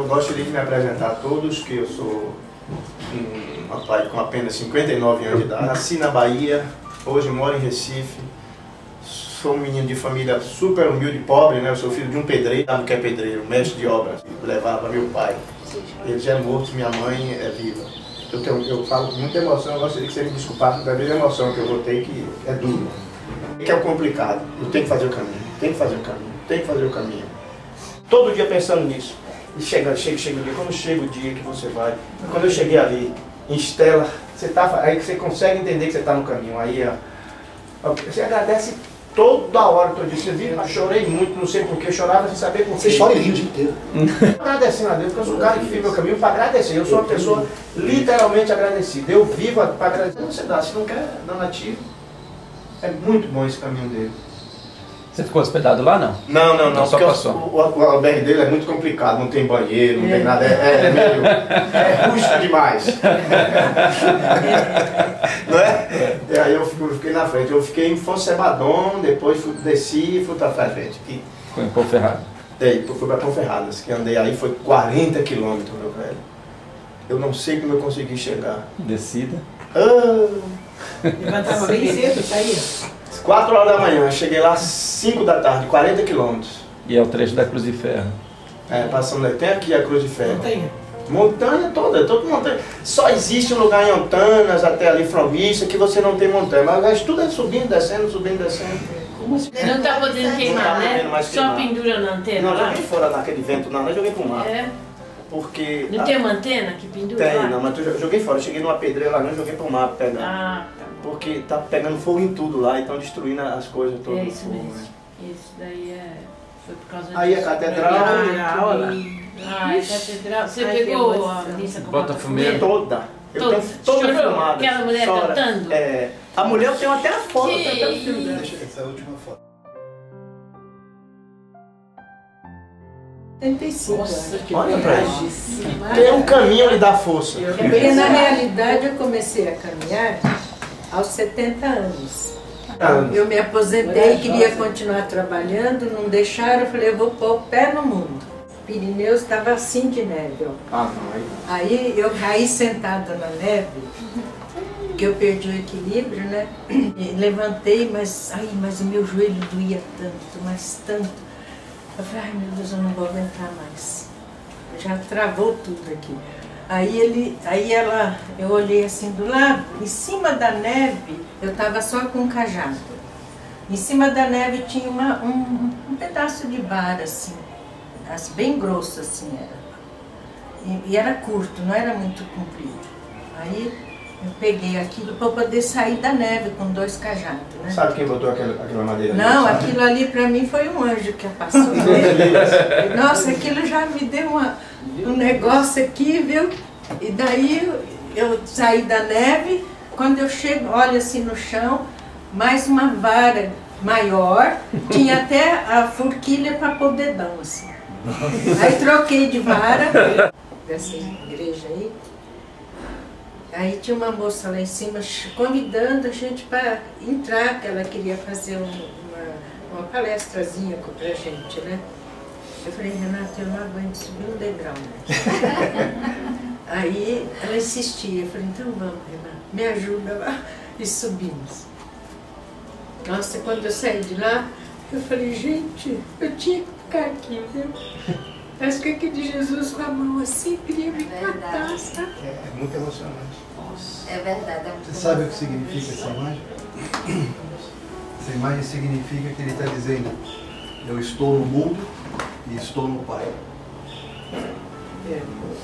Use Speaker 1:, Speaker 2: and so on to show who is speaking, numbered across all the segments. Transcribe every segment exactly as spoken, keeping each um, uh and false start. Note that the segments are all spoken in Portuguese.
Speaker 1: gostaria de me apresentar a todos, que eu sou um rapaz com apenas cinquenta e nove anos de idade. Nasci na Bahia, hoje moro em Recife. Sou um menino de família super humilde, pobre, né? Eu sou filho de um pedreiro, sabe o que é pedreiro? Mestre de obras, levava meu pai. Ele já é morto, minha mãe é viva. Eu, tenho, eu falo com muita emoção, eu gostaria que você me desculpasse da mesma emoção que eu vou ter, que é duro. Que é o complicado, eu tenho que fazer o caminho, tenho que fazer o caminho, tenho que fazer o caminho. Todo dia pensando nisso. E chega, chega, chega o dia, quando chega o dia que você vai, quando eu cheguei ali, em Estela, você tá, aí você consegue entender que você está no caminho, aí ó, você agradece toda hora, todo dia. Você viu, eu chorei muito, não sei porquê, eu chorava sem saber porquê.
Speaker 2: Você chora e ri o dia inteiro.
Speaker 1: Agradecendo a Deus, porque eu sou um cara que fica meu caminho para agradecer. Eu sou uma pessoa literalmente agradecida. Eu vivo para agradecer. Você dá, se não quer donativo, é muito bom esse caminho dele.
Speaker 3: Você ficou hospedado lá, não?
Speaker 1: Não, não, não.
Speaker 3: não só
Speaker 1: porque
Speaker 3: passou.
Speaker 1: O, o, o albergue dele é muito complicado, não tem banheiro, não é. tem nada, é, é, é meio... é rústico demais. Não é? E aí eu fiquei, eu fiquei na frente, eu fiquei em Fonsebadon, depois fui, desci e fui para frente. E,
Speaker 3: foi em Ponferrada?
Speaker 1: É, fui para Ponferradas, que andei aí, foi quarenta quilômetros, meu velho. Eu não sei como eu consegui chegar.
Speaker 3: Descida?
Speaker 1: Ah.
Speaker 4: Levantava bem cedo, saía?
Speaker 1: quatro horas da manhã, cheguei lá às cinco da tarde, quarenta quilômetros.
Speaker 3: E é o trecho da Cruz de Ferro?
Speaker 1: É, passando, tem aqui a Cruz de Ferro.
Speaker 4: Montanha?
Speaker 1: Montanha toda, toda montanha. Só existe um lugar em Antanas, até ali Fromista, que você não tem montanha. Mas o resto tudo é subindo, descendo, subindo, descendo.
Speaker 4: Como assim?
Speaker 5: Não tá podendo queimar, né? Só
Speaker 1: queimar.
Speaker 5: Pendura na antena
Speaker 1: Não,
Speaker 5: lá?
Speaker 1: joguei fora naquele vento, não, não joguei para o mar.
Speaker 5: É.
Speaker 1: Porque...
Speaker 5: Não
Speaker 1: a...
Speaker 5: tem uma antena que pendura
Speaker 1: Tem,
Speaker 5: lá?
Speaker 1: não, mas eu joguei fora. Eu cheguei numa pedreira lá, não joguei para o mar pegando.
Speaker 5: Ah, tá.
Speaker 1: Porque tá pegando fogo em tudo lá e estão destruindo as coisas todas.
Speaker 5: É isso
Speaker 1: fogo,
Speaker 5: mesmo.
Speaker 1: né?
Speaker 5: Isso daí é... Foi por causa
Speaker 1: Aí
Speaker 5: disso.
Speaker 1: a catedral...
Speaker 4: Ah, olha.
Speaker 5: Ah, a catedral... Você
Speaker 4: Ai,
Speaker 5: pegou a
Speaker 4: que
Speaker 5: missa com
Speaker 3: Bota fumeira?
Speaker 1: Toda. Eu
Speaker 5: Toda.
Speaker 1: tenho toda
Speaker 5: Chorou?
Speaker 1: filmada.
Speaker 5: Aquela mulher
Speaker 1: Chora.
Speaker 5: cantando?
Speaker 1: É. A mulher eu tenho até a foto, eu tenho até o filme dela.
Speaker 2: Deixa essa última foto.
Speaker 4: setenta e cinco. Nossa, que
Speaker 1: Olha pra
Speaker 4: viagem.
Speaker 1: Tem um caminho lhe dá força.
Speaker 6: Porque na realidade eu comecei a caminhar aos setenta anos. Eu me aposentei, queria continuar trabalhando, não deixaram, eu falei, eu vou pôr o pé no mundo. Pirineus estava assim de neve. Ó.
Speaker 1: Ah, não, aí.
Speaker 6: Aí eu caí sentada na neve, que eu perdi o equilíbrio, né? E levantei, mas, ai, mas o meu joelho doía tanto, mas tanto. Eu falei, ai meu Deus, eu não vou aguentar mais. Já travou tudo aqui. Aí, ele, aí ela, eu olhei assim do lado, em cima da neve, eu estava só com um cajado. Em cima da neve tinha uma, um, um pedaço de vara, assim, bem grosso assim era. E, e era curto, não era muito comprido. Aí eu peguei aquilo para poder sair da neve com dois cajados, né?
Speaker 1: Sabe quem botou aquela, aquela madeira ali?
Speaker 6: Não,
Speaker 1: sabe?
Speaker 6: aquilo ali para mim foi um anjo que passou. Nossa, aquilo já me deu uma, um negócio aqui, viu? E daí eu, eu saí da neve, quando eu chego, olho assim no chão, mais uma vara maior, tinha até a forquilha para pôr o dedão, assim. Aí troquei de vara, dessa igreja aí. Aí tinha uma moça lá em cima convidando a gente para entrar, que ela queria fazer um, uma, uma palestrazinha pra gente, né? Eu falei, Renata, eu não aguento subir um degrau, né? Aí ela insistia, eu falei, então vamos, Renata, me ajuda lá. E subimos. Nossa, quando eu saí de lá, eu falei, gente, eu tinha que ficar aqui, viu? Acho que aquele Jesus com a mão assim queria me matar, sabe?
Speaker 1: É, é muito emocionante.
Speaker 5: Nossa.
Speaker 7: É verdade. É muito
Speaker 2: Você sabe o que significa essa imagem? Essa imagem significa que ele está dizendo, eu estou no mundo e estou no Pai.
Speaker 1: É.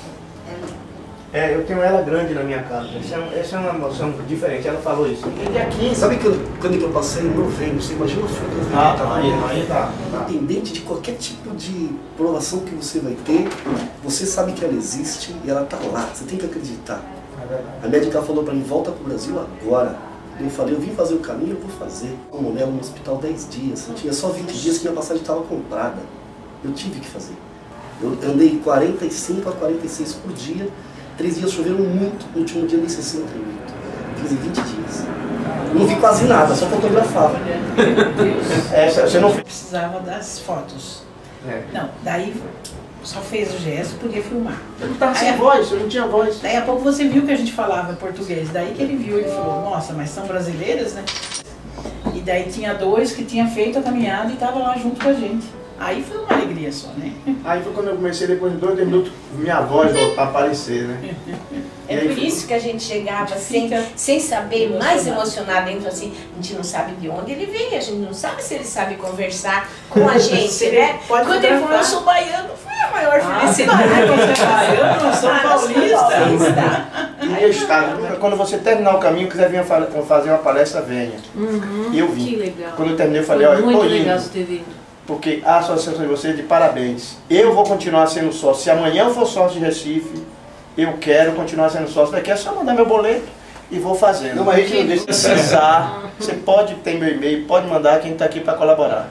Speaker 1: É, eu tenho ela grande na minha casa. Essa é, essa é uma emoção diferente. Ela falou isso. Desde aqui.
Speaker 2: Sabe que eu, quando eu passei em novembro, você imagina o frio que eu vi?
Speaker 1: Ah, aí, aí tá. tá.
Speaker 2: Independente de qualquer tipo de provação que você vai ter, você sabe que ela existe e ela está lá. Você tem que acreditar.
Speaker 1: É verdade.
Speaker 2: A médica falou para mim, volta para o Brasil agora. Eu falei, eu vim fazer o caminho, eu vou fazer. Eu morei no hospital dez dias. Eu tinha só vinte dias que minha passagem estava comprada. Eu tive que fazer. Eu andei quarenta e cinco a quarenta e seis por dia. Três dias choveram muito, no último dia nem sessenta e oito. Fiz em vinte dias. Não vi quase nada, só fotografava.
Speaker 1: Essa, você não fez.
Speaker 4: Precisava das fotos.
Speaker 1: É.
Speaker 4: Não, daí só fez o gesto, podia filmar.
Speaker 1: Eu não estava sem
Speaker 4: Aí,
Speaker 1: voz, eu não tinha voz.
Speaker 4: Daí a pouco você viu que a gente falava português, daí que ele viu, ele falou, nossa, mas são brasileiras, né? E daí tinha dois que tinham feito a caminhada e estavam lá junto com a gente. Aí foi uma alegria só, né?
Speaker 1: Aí foi quando eu comecei, depois de dois minutos, minha voz voltou a aparecer, né?
Speaker 7: É por isso que a gente chegava sem, sem saber, mais emocionada, dentro assim, a gente não sabe de onde ele vem, a gente não sabe se ele sabe conversar com a gente, né?
Speaker 4: Pode
Speaker 7: Quando ele falou, eu sou baiano, foi a maior felicidade.
Speaker 4: Você é baiano, eu sou
Speaker 7: Ah,
Speaker 4: paulista.
Speaker 1: E estado, quando você terminar o caminho, quiser vir fazer uma palestra, venha.
Speaker 5: Uhum,
Speaker 1: E eu vim.
Speaker 5: que legal.
Speaker 1: Quando eu terminei, eu
Speaker 5: Foi
Speaker 1: falei, olha, eu
Speaker 5: muito
Speaker 1: tô
Speaker 5: legal
Speaker 1: indo.
Speaker 5: você ter vindo.
Speaker 1: Porque a associação de vocês, de parabéns. Eu vou continuar sendo sócio. Se amanhã eu for sócio de Recife, eu quero continuar sendo sócio. Daqui é só mandar meu boleto e vou fazendo. Não, mas a gente não deixa de precisar. Você pode ter meu e-mail, pode mandar, quem está aqui para colaborar.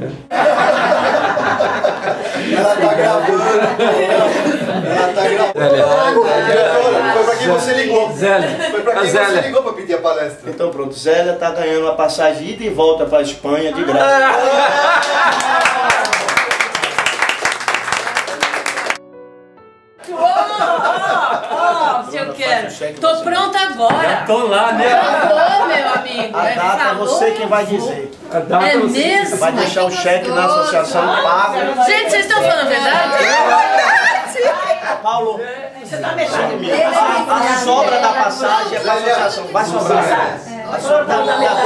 Speaker 2: Ela tá gravando. Ela tá gravando.
Speaker 8: Foi pra quem você ligou.
Speaker 3: Zélia.
Speaker 8: Foi pra
Speaker 3: A
Speaker 8: quem
Speaker 3: Zélia.
Speaker 8: você ligou pra pedir a palestra.
Speaker 1: Então pronto, Zélia está ganhando uma passagem de ida e volta para a Espanha de graça.
Speaker 5: Se eu quero. Tô pronta agora.
Speaker 3: Tô lá, né?
Speaker 5: Falou, meu amigo.
Speaker 1: A
Speaker 5: É,
Speaker 1: data é
Speaker 5: falou,
Speaker 1: você quem vai
Speaker 5: eu vou.
Speaker 1: dizer.
Speaker 3: A data
Speaker 5: É
Speaker 3: você-
Speaker 5: mesmo?
Speaker 1: Vai deixar o cheque na associação pago.
Speaker 5: Gente, vocês estão falando a verdade?
Speaker 1: Paulo,
Speaker 4: Você tá mexendo mesmo.
Speaker 1: a, a sobra da passagem é para a associação. Vai sobrar. Vai sobrar da minha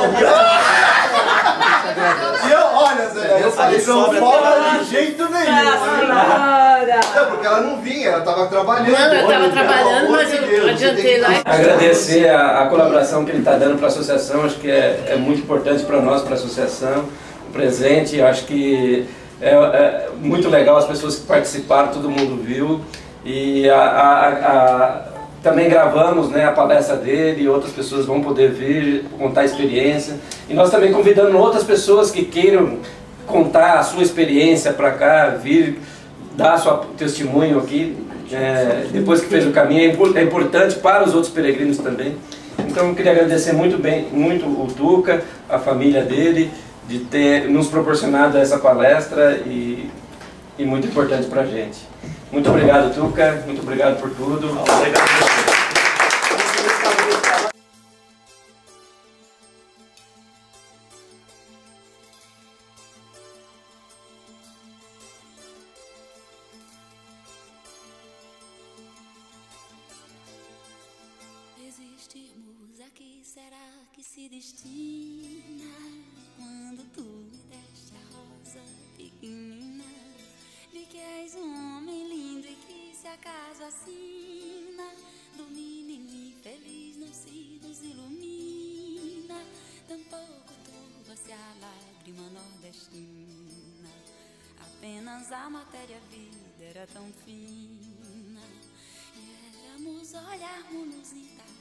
Speaker 8: E eu, olha, Zé, eu falei, não
Speaker 1: sobra
Speaker 8: fala de jeito nenhum.
Speaker 5: Senhora.
Speaker 8: Não, porque ela não vinha, ela tava trabalhando.
Speaker 5: Não, eu tava
Speaker 8: Olha,
Speaker 5: trabalhando,
Speaker 8: pelo amor
Speaker 5: mas
Speaker 8: de
Speaker 5: eu
Speaker 8: Deus,
Speaker 5: adiantei
Speaker 8: você tem
Speaker 5: lá.
Speaker 8: que-
Speaker 3: Agradecer a, a colaboração que ele está dando para a associação, acho que é, é muito importante para nós, para a associação, o presente, acho que é, é muito legal as pessoas que participaram, todo mundo viu, e a, a, a, também gravamos, né, a palestra dele, e outras pessoas vão poder vir, contar a experiência, e nós também convidando outras pessoas que queiram contar a sua experiência para cá, vir dar seu testemunho aqui, é, depois que fez o caminho, é, impor, é importante para os outros peregrinos também. Então eu queria agradecer muito, bem, muito o Tuca, a família dele, de ter nos proporcionado essa palestra e, e muito importante para a gente. Muito obrigado, Tuca, muito obrigado por tudo. Obrigado.
Speaker 9: Existirmos aqui, será que se destina? Quando tu me deste a rosa pequenina, vi que és um homem lindo e que se acaso assina, domina em mim, feliz não se nos ilumina, tampouco turva-se a lágrima nordestina, apenas a matéria-vida era tão fina. Éramos olharmos-nos intactos,